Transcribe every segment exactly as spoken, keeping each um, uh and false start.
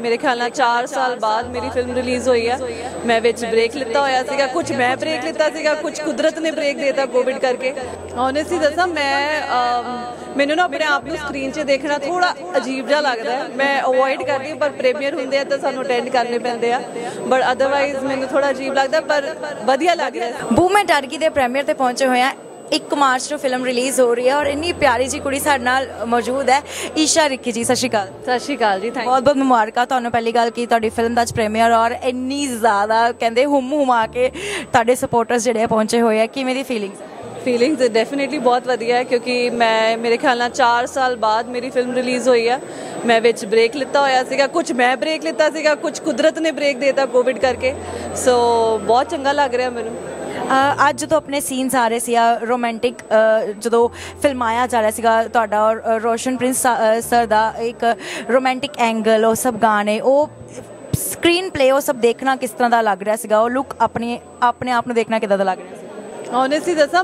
मेरे ख्याल नाल चार साल बाद मेरी फिल्म रिलीज़ हुई है। मैं विच ब्रेक लिता होया सीगा, कुछ मैं ब्रेक लिता सीगा, कुछ कुदरत ने ब्रेक देता कोविड करके। ऑनेस्टली दसा मैं मैनू ना अपने आप को स्क्रीन 'च देखना थोड़ा अजीब जिहा लगदा है। मैं अवॉइड करदी हूं, पर प्रीमियर हुंदे आ तां सानू अटेंड करने पैंदे आ, बट अदरवाइज मैनू थोड़ा अजीब लगदा, पर वधिया लग रहा है। बूम मैं डर गई दे प्रीमियर ते पहुंचे हुए हैं। एक मार्च ਨੂੰ ਫਿਲਮ ਰਿਲੀਜ਼ ਹੋ ਰਹੀ ਹੈ ਔਰ ਇੰਨੀ ਪਿਆਰੀ ਜੀ ਕੁੜੀ ਸਾਡੇ ਨਾਲ ਮੌਜੂਦ ਹੈ, ਈਸ਼ਾ ਰਿੱਕੀ ਜੀ। ਸਤਿ ਸ਼੍ਰੀ ਅਕਾਲ। ਸਤਿ ਸ਼੍ਰੀ ਅਕਾਲ ਜੀ, ਥੈਂਕ ਬਹੁਤ ਬਹੁਤ ਮੁਬਾਰਕਾਂ ਤੁਹਾਨੂੰ। ਪਹਿਲੀ ਗੱਲ ਕੀ ਤੁਹਾਡੀ ਫਿਲਮ ਦਾ ਅੱਜ ਪ੍ਰੀਮੀਅਰ ਔਰ ਇੰਨੀ ਜ਼ਿਆਦਾ ਕਹਿੰਦੇ ਹੁਮ ਹੁਮਾ ਕੇ ਤੁਹਾਡੇ ਸਪੋਰਟਰਸ ਜਿਹੜੇ ਪਹੁੰਚੇ ਹੋਏ ਆ, ਕਿਵੇਂ ਦੀ ਫੀਲਿੰਗਸ? फीलिंग्स डेफिनेटली बहुत वधिया है, क्योंकि मैं मेरे ख्याल नाल चार साल बाद मेरी फिल्म रिलीज़ हुई है। मैं विच ब्रेक लिता होया सीगा, कुछ मैं ब्रेक लिता सीगा, कुछ कुदरत ने ब्रेक देता कोविड करके। सो बहुत चंगा लग रहा मैनू। ਅੱਜ ਜਦੋਂ ਆਪਣੇ ਸੀਨਸ ਆ ਰਹੇ ਸੀ ਰੋਮਾਂਟਿਕ, ਜਦੋਂ ਫਿਲਮਾਇਆ ਜਾ ਰਿਹਾ ਸੀਗਾ ਤੁਹਾਡਾ ਔਰ ਰੋਸ਼ਨ ਪ੍ਰਿੰਸ ਸਰ ਦਾ ਇੱਕ ਰੋਮਾਂਟਿਕ ਐਂਗਲ, ਉਹ ਸਭ ਗਾਣੇ, ਉਹ ਸਕਰੀਨ ਪਲੇ, ਉਹ ਸਭ ਦੇਖਣਾ ਕਿਸ ਤਰ੍ਹਾਂ ਦਾ ਲੱਗ ਰਿਹਾ ਸੀਗਾ? ਉਹ ਲੁੱਕ ਆਪਣੀ ਆਪਣੇ ਆਪ ਨੂੰ ਦੇਖਣਾ ਕਿੱਦਾਂ ਦਾ ਲੱਗ ਰਿਹਾ ਸੀ? ऑनेस्टली दसा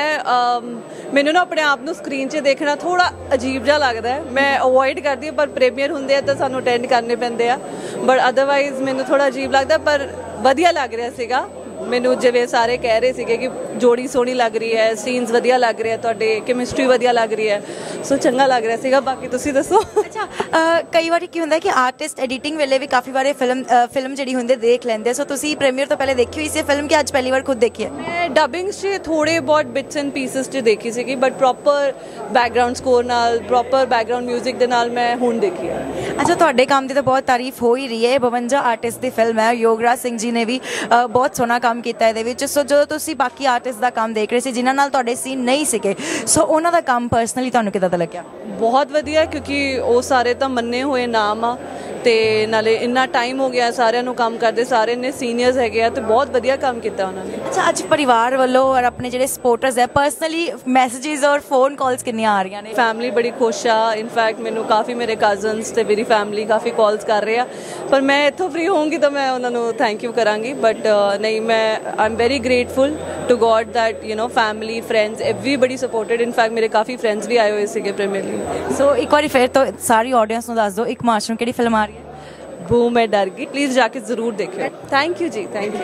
मैं मैनू ना अपने आप को स्क्रीन 'ਚ देखना थोड़ा अजीब जिहा लगदा है। मैं अवॉइड करदी हूं, पर प्रीमियर हुंदे आ तां सानू अटेंड करने पैंदे आ, बट अदरवाइज मैनू थोड़ा अजीब लगदा, पर वधिया लग रहा सीगा। ਮੈਨੂੰ ਜਿਵੇਂ ਸਾਰੇ ਕਹਿ ਰਹੇ ਸੀਗੇ ਕਿ ਜੋੜੀ ਸੋਹਣੀ ਲੱਗ ਰਹੀ ਹੈ, ਸੀਨਸ ਵਧੀਆ ਲੱਗ ਰਹੇ ਆ, ਤੁਹਾਡੇ ਕੈਮਿਸਟਰੀ ਵਧੀਆ ਲੱਗ ਰਹੀ ਹੈ, ਸੋ ਚੰਗਾ ਲੱਗ ਰਿਹਾ ਸੀਗਾ। ਬਾਕੀ ਤੁਸੀਂ ਦੱਸੋ। ਅੱਛਾ, ਕਈ ਵਾਰੀ ਕੀ ਹੁੰਦਾ ਕਿ ਆਰਟਿਸਟ ਐਡੀਟਿੰਗ ਵੇਲੇ ਵੀ ਕਾਫੀ ਵਾਰੀ ਫਿਲਮ ਫਿਲਮ ਜਿਹੜੀ ਹੁੰਦੀ ਦੇਖ ਲੈਂਦੇ, ਸੋ ਤੁਸੀਂ ਪ੍ਰੀਮੀਅਰ ਤੋਂ ਪਹਿਲੇ ਦੇਖੀ ਹੋਈ ਸੀ ਫਿਲਮ ਕਿ ਅੱਜ ਪਹਿਲੀ ਵਾਰ ਖੁਦ ਦੇਖੀ ਹੈ? ਮੈਂ ਡਬਿੰਗ 'ਚ ਥੋੜੇ ਬਹੁਤ ਬਿਟਸ ਐਂਡ ਪੀਸਸ 'ਚ ਦੇਖੀ ਸੀਗੀ, ਬਟ ਪ੍ਰੋਪਰ ਬੈਕਗਰਾਊਂਡ ਸਕੋਰ ਨਾਲ, ਪ੍ਰੋਪਰ ਬੈਕਗਰਾਊਂਡ ਮਿਊਜ਼ਿਕ ਦੇ ਨਾਲ ਮੈਂ ਹੁਣ ਦੇਖੀ ਹੈ। ਅੱਛਾ, ਤੁਹਾਡੇ ਕੰਮ ਦੀ ਤਾਂ ਬਹੁਤ ਤਾਰੀਫ ਹੋ ਹੀ ਰਹੀ ਹੈ। ਬਵੰਜਾ ਆਰਟਿਸਟ ਦੀ ਫਿਲਮ ਹੈ, ਯੋਗਰਾਜ ਸਿੰਘ ਜੀ ਨੇ ਵੀ ਬਹੁਤ ਸੋਹਣਾ ਕੰਮ ਕੀਤਾ ਇਹਦੇ ਵਿੱਚ। ਸੋ ਜਦੋਂ ਤੁਸੀਂ ਬਾਕੀ ਆਰਟਿਸਟ ਦਾ ਕੰਮ ਦੇਖ ਰਹੇ ਸੀ ਜਿਨ੍ਹਾਂ ਨਾਲ ਤੁਹਾਡੇ ਸੀਨ ਨਹੀਂ ਸੀਗੇ, ਸੋ ਉਹਨਾਂ ਦਾ ਕੰਮ ਪਰਸਨਲੀ ਤੁਹਾਨੂੰ ਕਿੱਦਾਂ ਦਾ ਲੱਗਿਆ? ਬਹੁਤ ਵਧੀਆ, ਕਿਉਂਕਿ ਉਹ ਸਾਰੇ ਤਾਂ ਮੰਨੇ ਹੋਏ ਨਾਮ ਆ, ਤੇ ਨਾਲੇ ਇੰਨਾ ਟਾਈਮ ਹੋ ਗਿਆ ਸਾਰਿਆਂ ਨੂੰ ਕੰਮ ਕਰਦੇ, ਸਾਰੇ ਨੇ ਸੀਨੀਅਰਸ ਹੈਗੇ ਆ, ਤੇ ਬਹੁਤ ਵਧੀਆ ਕੰਮ ਕੀਤਾ ਉਹਨਾਂ ਨੇ। ਅੱਛਾ, ਅੱਜ ਪਰਿਵਾਰ ਵੱਲੋਂ ਔਰ ਆਪਣੇ ਜਿਹੜੇ ਸਪੋਰਟਰਸ ਹੈ ਪਰਸਨਲੀ ਮੈਸੇजेस ਔਰ ਫੋਨ ਕਾਲਸ ਕਿੰਨੀਆਂ ਆ ਰਹੀਆਂ ਨੇ? ਫੈਮਿਲੀ ਬੜੀ ਖੁਸ਼ ਆ। ਇਨਫੈਕਟ ਮੈਨੂੰ ਕਾਫੀ ਮੇਰੇ ਕਜ਼ਨਸ ਤੇ ਮੇਰੀ ਫੈਮਿਲੀ ਕਾਫੀ ਕਾਲਸ ਕਰ ਰਹੇ ਆ, ਪਰ ਮੈਂ ਇੱਥੋਂ ਫ੍ਰੀ ਹੋਊਂਗੀ ਤਾਂ ਮੈਂ ਉਹਨਾਂ ਨੂੰ ਥੈਂਕ ਯੂ ਕਰਾਂਗੀ। ਬਟ ਨਹੀਂ, ਮੈਂ I am very grateful to God that you know family, friends, everybody supported. In fact ਮੇਰੇ ਕਾਫੀ ਫਰੈਂਡਸ ਵੀ ਆਏ ਹੋਏ ਸੀਗੇ ਪ੍ਰੀਮੀਅਰ ਲਈ। ਸੋ ਇੱਕ ਵਾਰੀ ਫਿਰ ਤੋਂ ਸਾਰੀ ਆਡੀਅנס ਨੂੰ ਦੱਸ ਦਿਓ, ਇੱਕ ਮਾਰਚ ਨੂੰ ਕਿਹੜੀ ਫਿਲਮ ਆ ਰਹੀ ਹੈ? ਬੂਮ ਮੈਂ ਡਰ ਗਈ, ਪਲੀਜ਼ ਜਾ ਕੇ ਜ਼ਰੂਰ ਦੇਖਿਓ। Thank you ji, thank you.